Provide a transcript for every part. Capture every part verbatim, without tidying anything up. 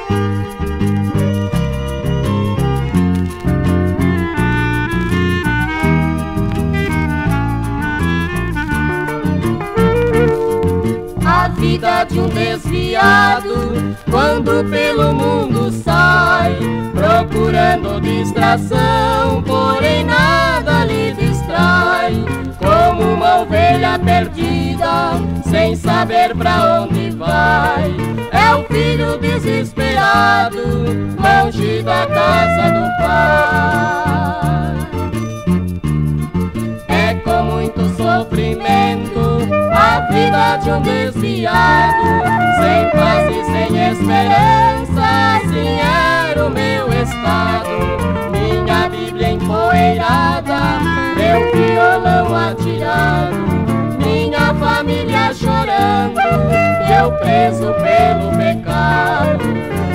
A vida de um desviado, quando pelo mundo sai, procurando distração, porém nada lhe distrai. Como uma ovelha perdida, sem saber pra onde vai, é o filho desesperado, longe da casa do pai. É com muito sofrimento a vida de um desviado, sem paz e sem esperança, assim era o meu estado. Minha Bíblia empoeirada, meu violão atirado, minha família chorando e eu preso pelo pecado.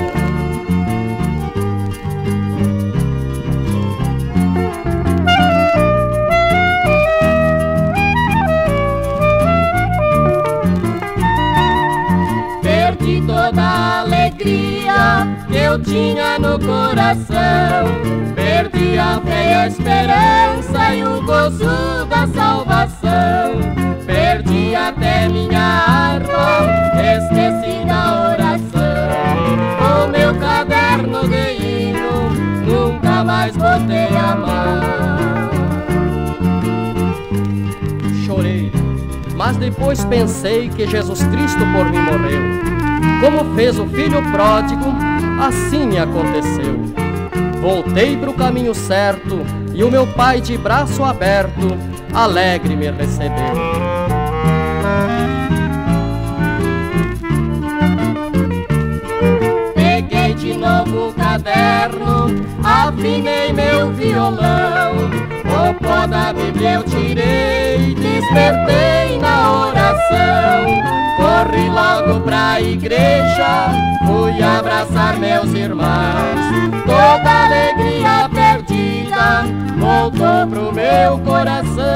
Perdi toda a alegria que eu tinha no coração, perdi a fé e a esperança e o gozo da salvação. Perdi até minha harpa, esqueci da oração. O meu caderno de hino, nunca mais botei a mão. Chorei, mas depois pensei que Jesus Cristo por mim morreu. Como fez o filho pródigo, assim me aconteceu. Voltei pro caminho certo e o meu pai de braço aberto, alegre me recebeu. Peguei de novo o caderno, afinei meu violão, o pó da Bíblia eu tirei, despertei na oração. Corri logo pra igreja, fui abraçar meus irmãos. Toda alegria perdida voltou pro meu coração.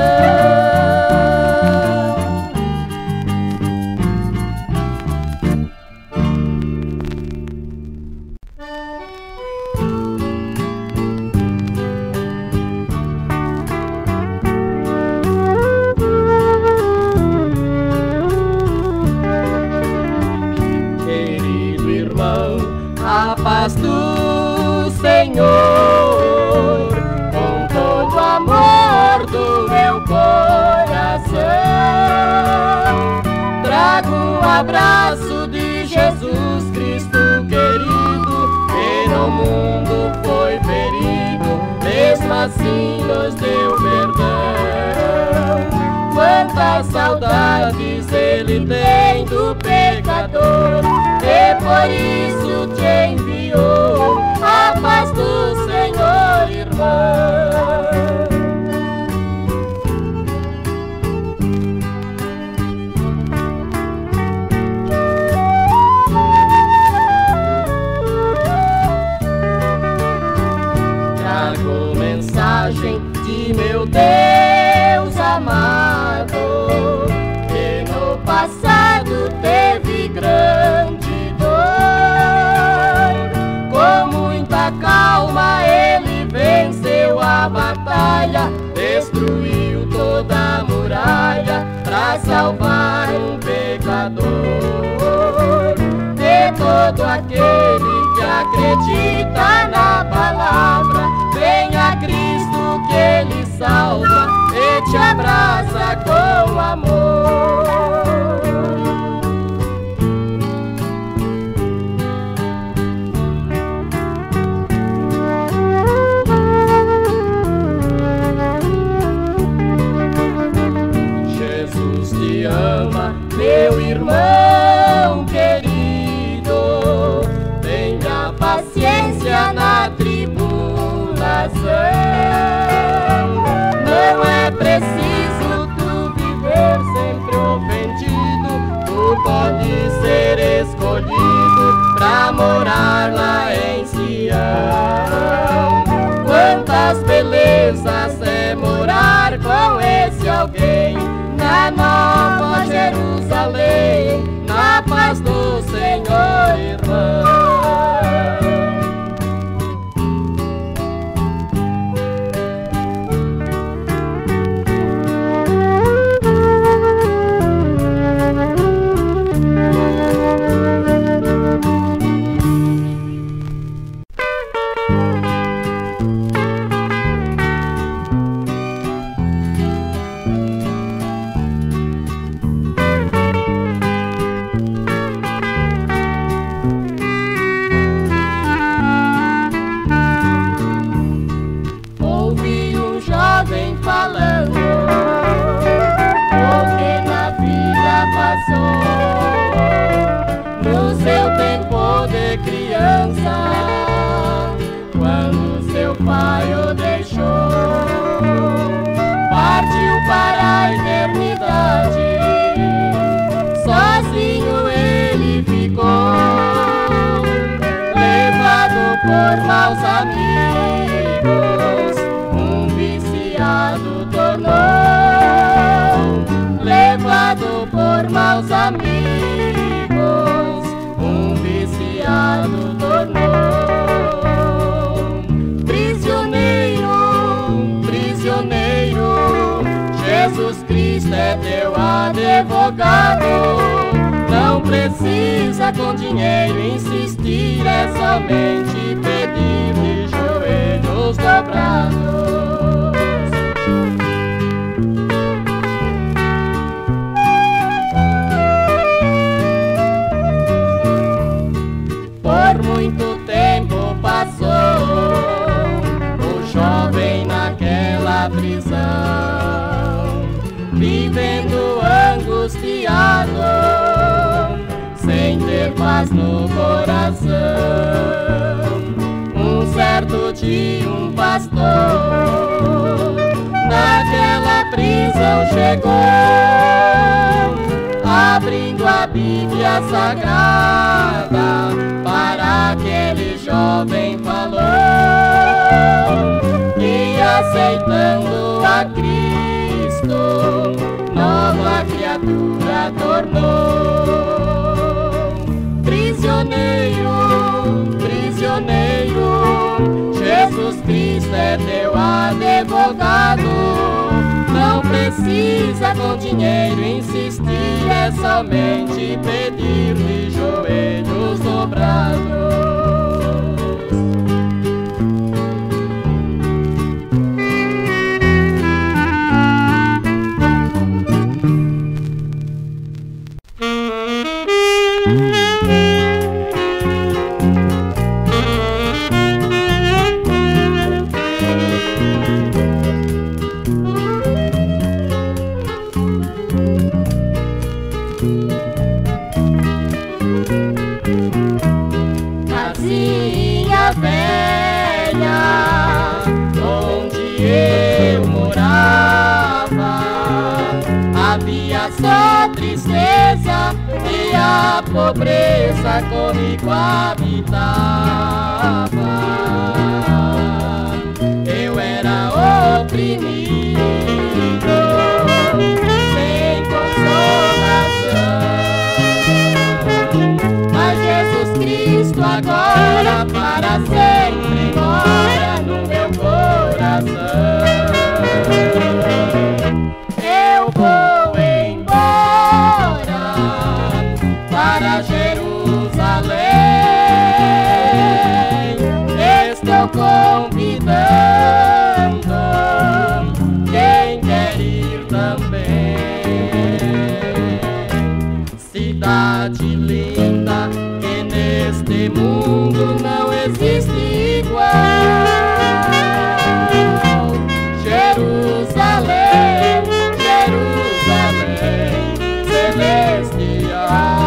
A paz do Senhor, com todo o amor do meu coração, trago um abraço de Jesus Cristo querido, que no mundo foi ferido, mesmo assim nos deu perdão. Quantas saudades ele tem do pecador, e por isso te enviou a paz do Senhor, irmão. Trago mensagem de meu Deus amado, que no passado teve grande dor. Com muita calma ele venceu a batalha, destruiu toda a muralha pra salvar um pecador. E todo aquele que acredita na palavra, vem a Cristo que ele salva e te abraça com amor. Jesus te ama, meu irmão querido, tenha paciência na tribulação. Não é preciso tu viver sempre ofendido, esperança quando seu pai o deixou. Partiu para a eternidade, sozinho ele ficou, levado por maus amigos, um viciado tornou. Levado por maus amigos, um viciado tornou. Prisioneiro, prisioneiro, Jesus Cristo é teu advogado. Não precisa com dinheiro insistir, é somente pedir de joelhos dobrados. Por muito tempo passou o jovem naquela prisão, vivendo angustiado, sem ter paz no coração. Um certo dia um pastor naquela prisão chegou, abrindo a Bíblia Sagrada, para aquele jovem falou, e aceitando a Cristo, nova criatura tornou. Prisioneiro, prisioneiro, Jesus Cristo é teu advogado. Não precisa com dinheiro insistir, é somente pedir de joelhos dobrados. Casinha velha, onde eu morava, havia só tristeza e a pobreza comigo habitava. Eu era oprimido, sem consolação, mas Jesus Cristo agora para sempre mora no meu coração. Eu vou embora para Jerusalém, estou convidando quem quer ir também. Cidade linda que neste mundo não existe igual. Jerusalém, Jerusalém celestial.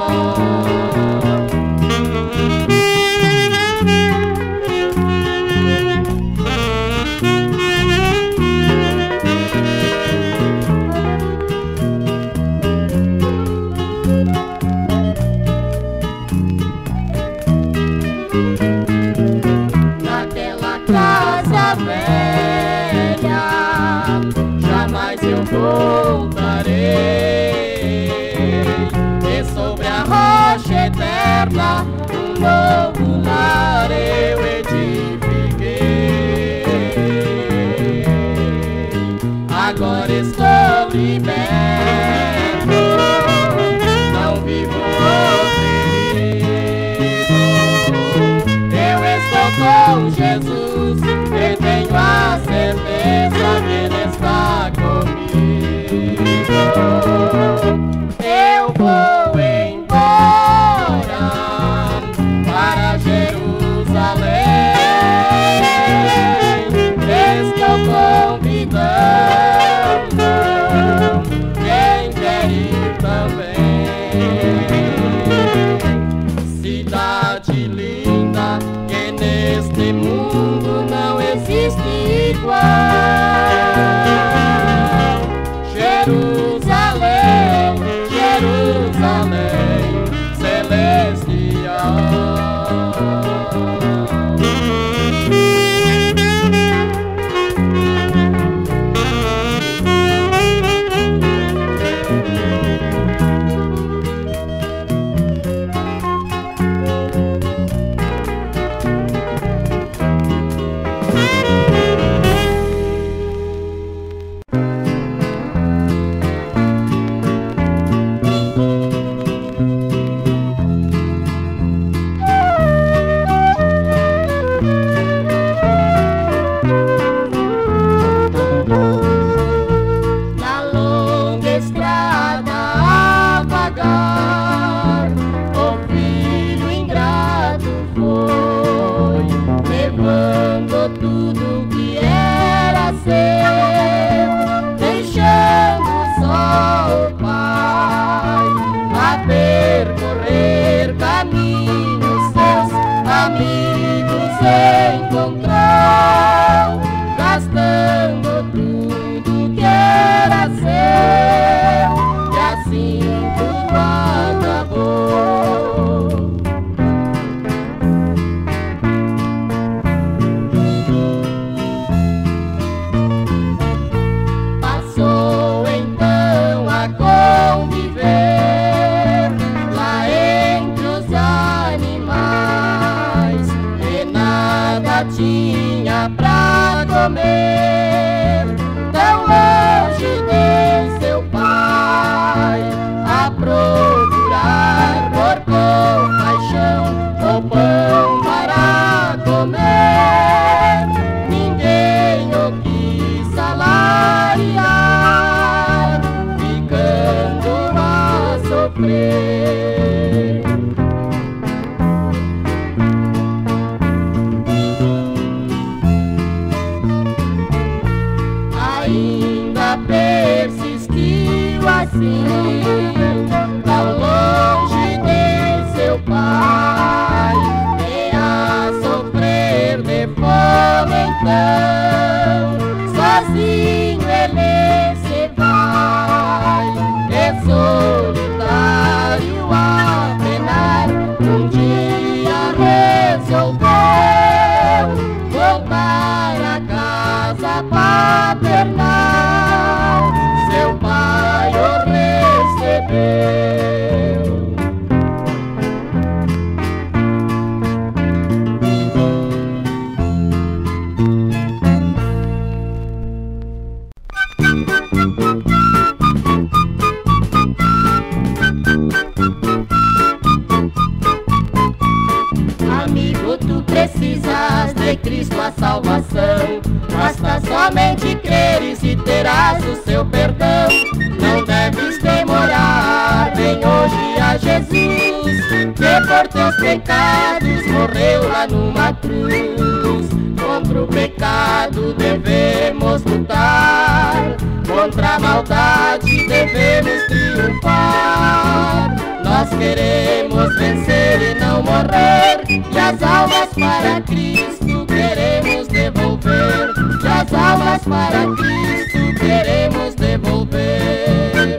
Naquela casa velha jamais eu voltarei, e sobre a rocha eterna um novo lar eu edifiquei. Agora estou liberto, não vivo oprimido. Eu estou com Jesus e tenho a certeza que Ele está comigo. Eu vou embora para Jerusalém, Pai, e a sofrer de fome então, sozinho ele se vai, e solitário a penar, um dia resolveu voltar à casa paternal, seu pai o recebeu. Amigo, tu precisas de Cristo a salvação, basta somente creres e terás o seu perdão. Não deves demorar, vem hoje a Jesus, que por teus pecados morreu lá numa cruz. Contra o pecado devemos lutar, contra a maldade devemos triunfar. Nós queremos vencer e não morrer, e as almas para Cristo queremos devolver, e as almas para Cristo queremos devolver.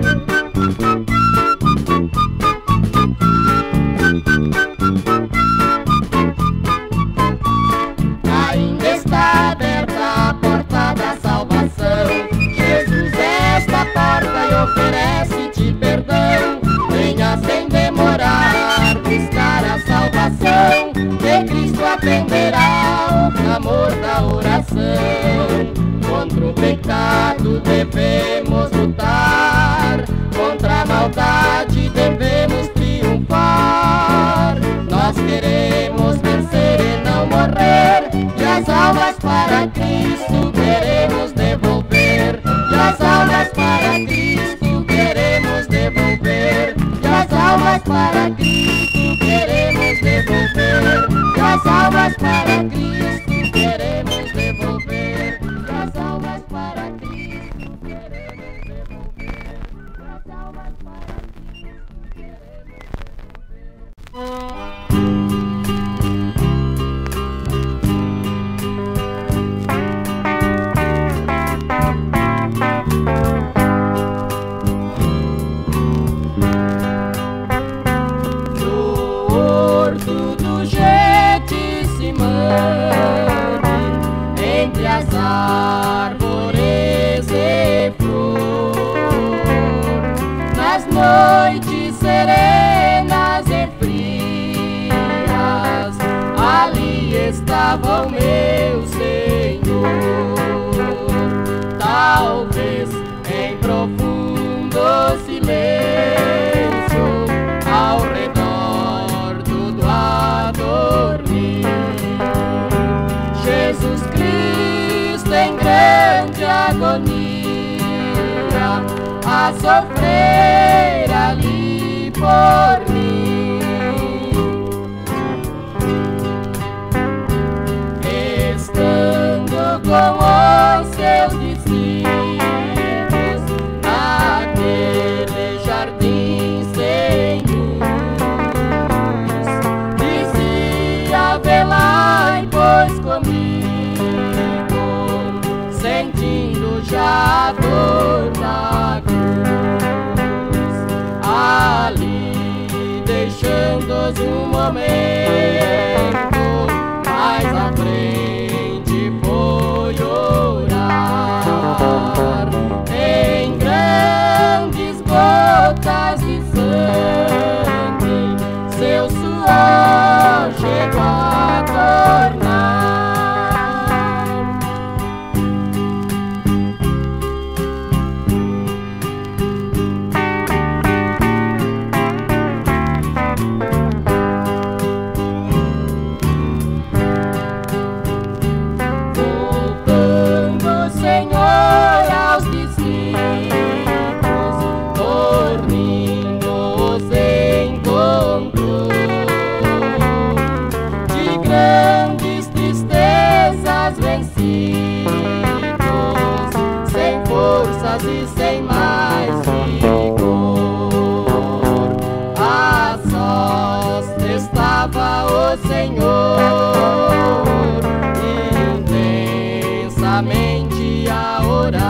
Ainda está aberta a porta da salvação, Jesus é esta porta e oferece-te perdão. Venha sem demorar, buscar a salvação, que Cristo atenderá o clamor da oração. Contra o pecado devemos lutar, contra a maldade devemos triunfar. Nós queremos vencer e não morrer, e as almas para Cristo queremos devolver, e as almas para Cristo queremos devolver, e as almas para Cristo queremos devolver, e as almas para Cristo queremos devolver, e as almas para Cristo queremos devolver, e as almas para Cristo entre as árvores e flor, nas noites serenas e frias, ali estava o meu Senhor. Talvez em profundo silêncio, ao redor tudo a dormir, Jesus Cristo em grande agonia, a sofrer ali por mim. Estando com os seus discípulos naquele jardim sem luz, dizia: velai, pois comigo, sentindo já a dor da cruz, ali deixando-os um momento, mais à frente foi orar, em grandes gotas de sangue, seu suor chegou a tornar. E sem mais vigor, a sós Senhor, intensamente a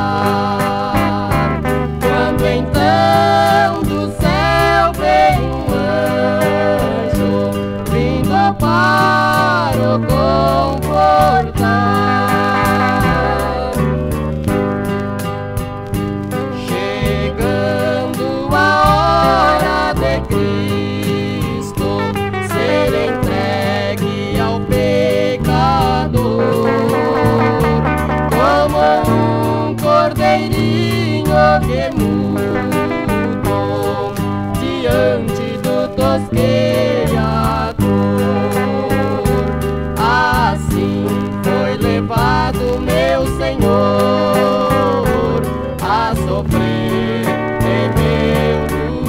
orar. Quando então do céu vem um anjo vindo para o confortar, chegando a hora de Cristo ser entregue ao pecador, como um cordeirinho que mudou diante do tosqueador. Assim foi levado meu Senhor a sofrer em meu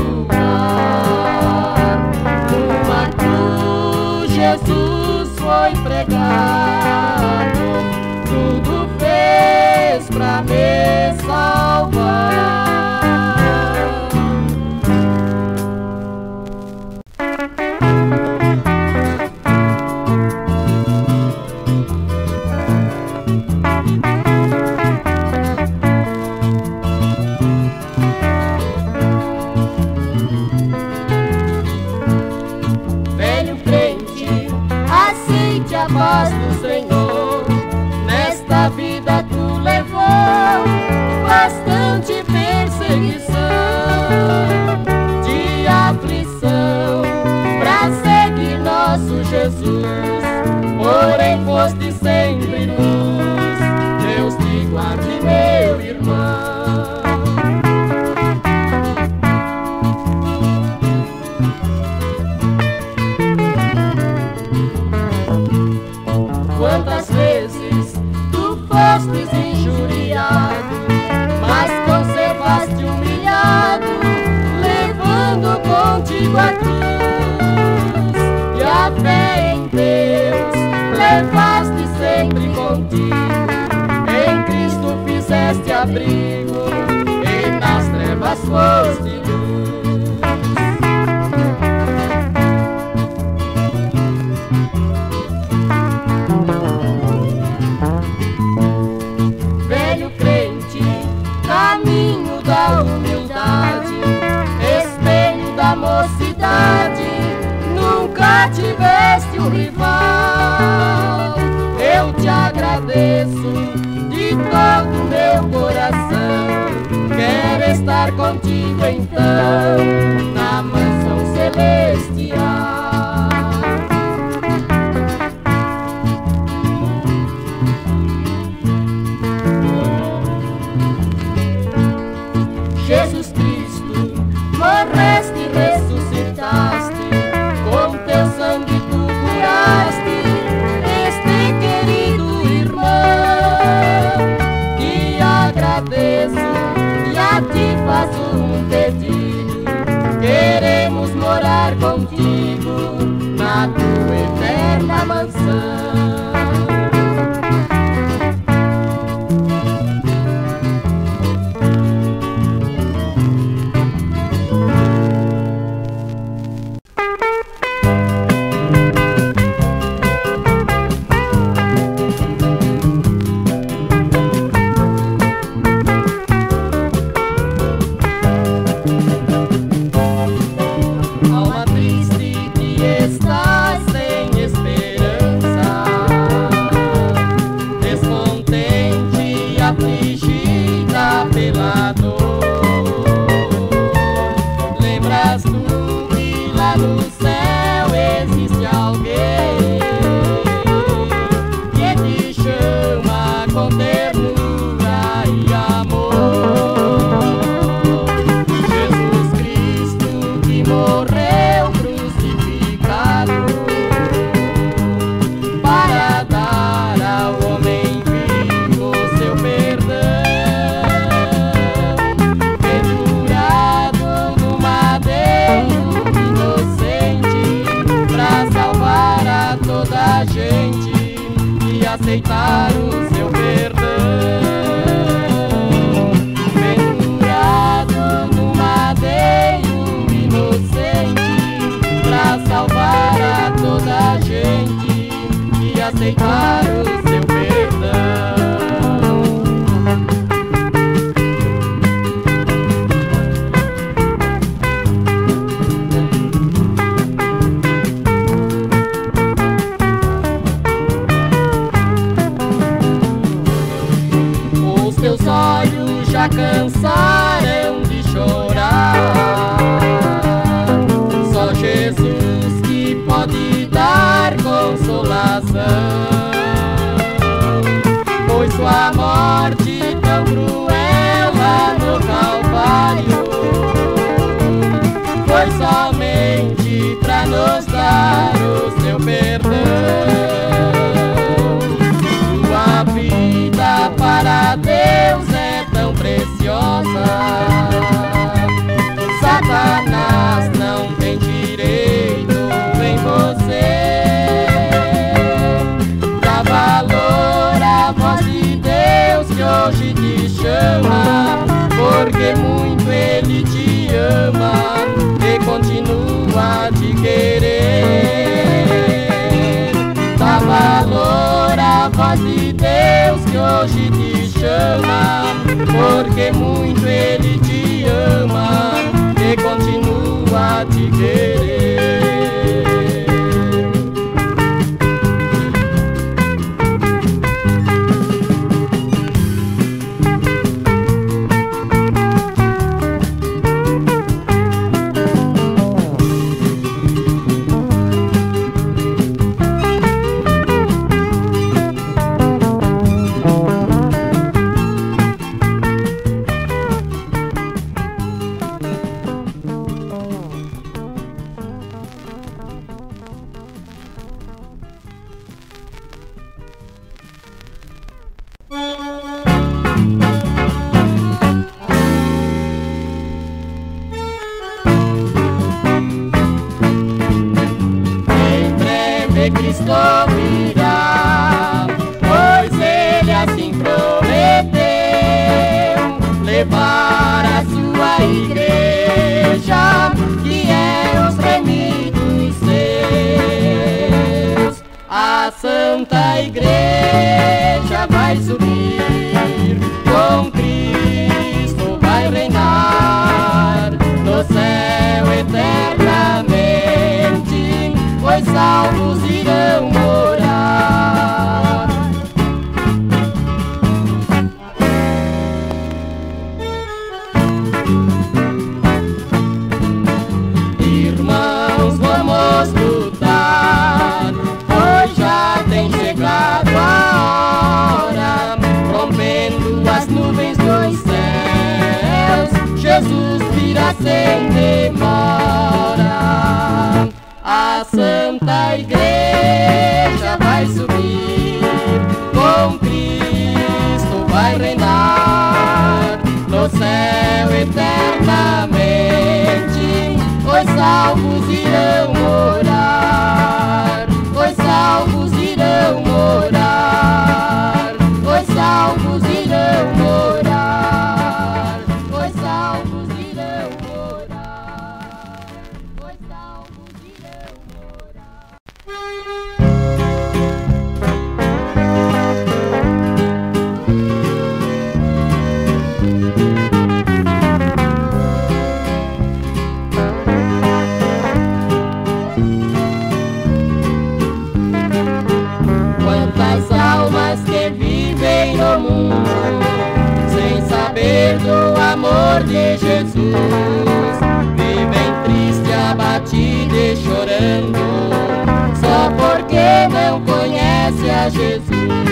lugar. Numa cruz Jesus foi pregado, tudo fez pra me salvar. Velho crente, aceite a paz do Senhor. Nesta vida tu levou bastante perseguição, de aflição, pra seguir nosso Jesus. Porém foste sempre luz, Deus te guarde, meu irmão. Quantas vezes tu fostes injuriado, mas conservaste humilhado, levando contigo a cruz. E a fé em Deus levaste sempre contigo, em Cristo fizeste abrigo, e nas trevas foste luz. Velho crente, caminho da humildade, espelho da mocidade, nunca tiveste um rival. Eu te agradeço de todo meu coração, quero estar contigo então na mansão celestial. Jesus Cristo, morreste e ressuscitaste, com teu sangue tu curaste este querido irmão. Te agradeço e a ti faço um pedido, queremos morar contigo na tua eterna mansão. Alma triste que estás sem esperança, descontente e afligida pela dor, lembras tu que lá no céu existe alguém que te chama com ternura e amor. Jesus Cristo que morreu crucificado para dar ao homem vivo seu perdão, pendurado no madeiro inocente, pra salvar a toda a gente e aceitar o seu perdão. Pendurado no madeiro inocente, pra salvar a toda a gente aceitar o seu perdão. Os teus olhos já cansaram de chorar. Só Jesus que pode dar consolação, pois sua morte tão cruel lá no Calvário foi somente pra nos dar o seu perdão. Sua vida para Deus é tão preciosa, Satanás não tem direito em você. Dá valor à voz de Deus que hoje te chama, porque muito Ele te ama e continua a te querer. Dá valor à voz de Deus que hoje te chama, porque muito Ele te ama e continua a te querer. Cristo virá, pois Ele assim prometeu levar a sua igreja, que é os remidos seus. A Santa Igreja vai subir, com Cristo vai reinar no céu eternamente, pois salvos irão morar. Irmãos, vamos lutar, pois já tem chegado a hora, rompendo as nuvens dos céus, Jesus virá sem demora. A Santa Igreja vai subir, com Cristo vai reinar no céu eternamente, pois salvos irão morar, pois salvos irão morar, pois salvos irão morar, pois salvos irão morar, pois salvos irão morar. Quantas almas que vivem no mundo sem saber do amor de Jesus, vivem triste, abatida e chorando, só porque não conhece a Jesus.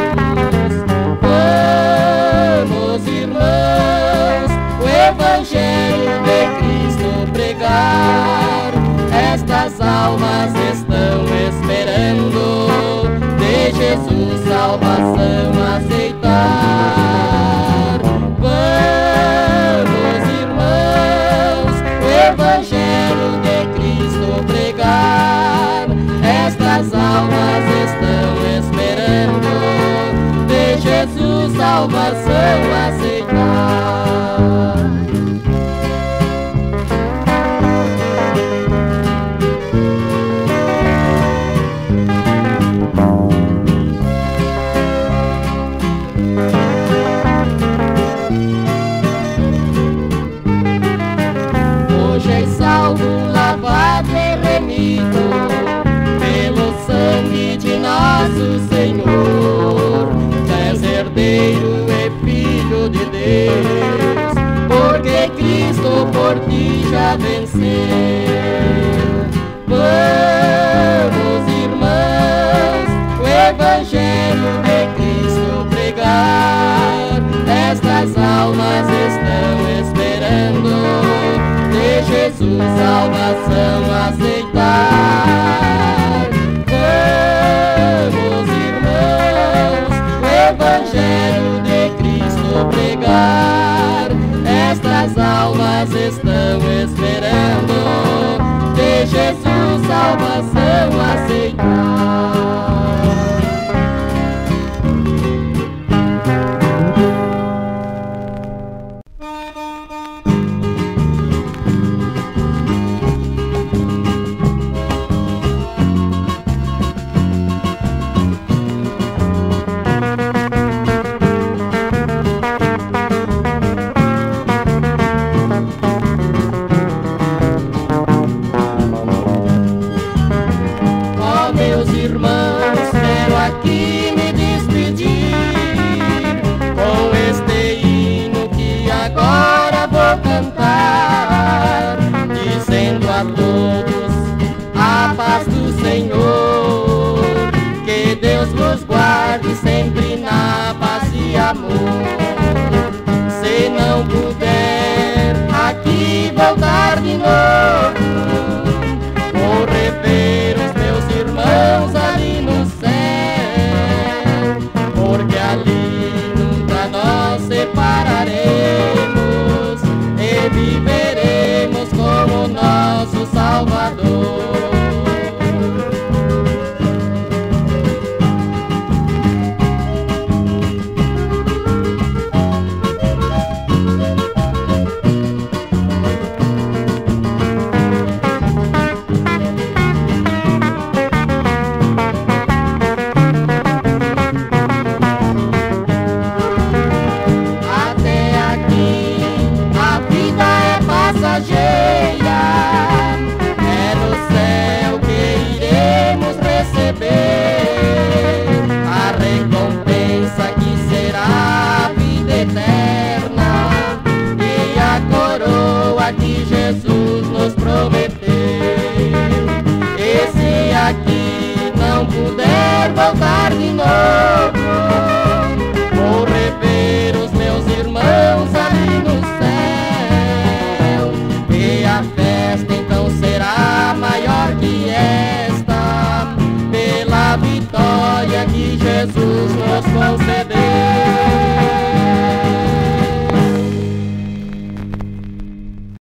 Vamos, irmãos, o Evangelho de Cristo pregar, estas almas estão esperando de Jesus salvação aceitar. Vamos, irmãos, o Evangelho de Cristo pregar, estas almas estão esperando de Jesus salvação aceitar. aqui me despedir com este hino que agora vou cantar, dizendo a todos a paz do Senhor, que Deus vos guarde sempre na paz e amor.